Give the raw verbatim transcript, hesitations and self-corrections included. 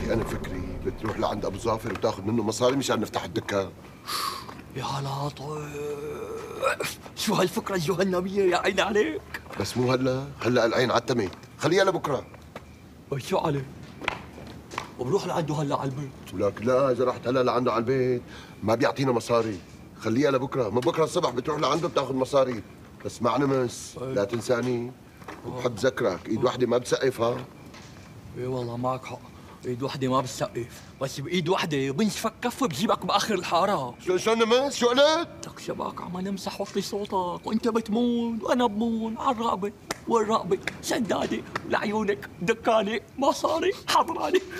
انا فكري بتروح لعند ابو ظافر وتاخذ منه مصاري مشان نفتح الدكان. يا لطيف، شو هالفكرة الجهنمية يا عيني عليك. بس مو هلا، هلا العين عتمت، خليها لبكره. شو عليه؟ وبروح لعنده هلا على البيت. ولك لا، اذا رحت هلا لعنده على البيت ما بيعطينا مصاري، خليها لبكره، من بكره الصبح بتروح لعنده بتاخذ مصاري، بس مع نمس، لا تنساني، وبحب ذكرك، ايد وحده ما بتسقف ها. اي والله معك حق، ايد وحده ما بتسقف، بس بايد وحده بنشفك كف بجيبك باخر الحاره. شو شو نمس؟ شو قلت؟ لك شباك عم نمسح وطي صوتك وانت بتمون وانا بمون على الرقبه، والرقبه سداده لعيونك دكانه مصاري حضراني.